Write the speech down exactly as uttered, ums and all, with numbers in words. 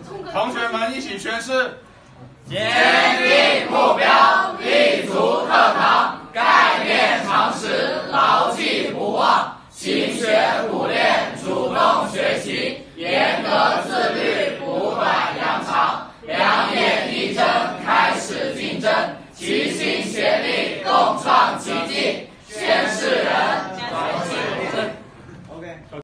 同学们一起宣誓： 坚定目标，立足课堂，概念常识，牢记不忘，勤学苦练，主动学习，严格自律，补短扬长，两眼一睁，开始竞争，齐心协力，共创奇迹。宣誓人。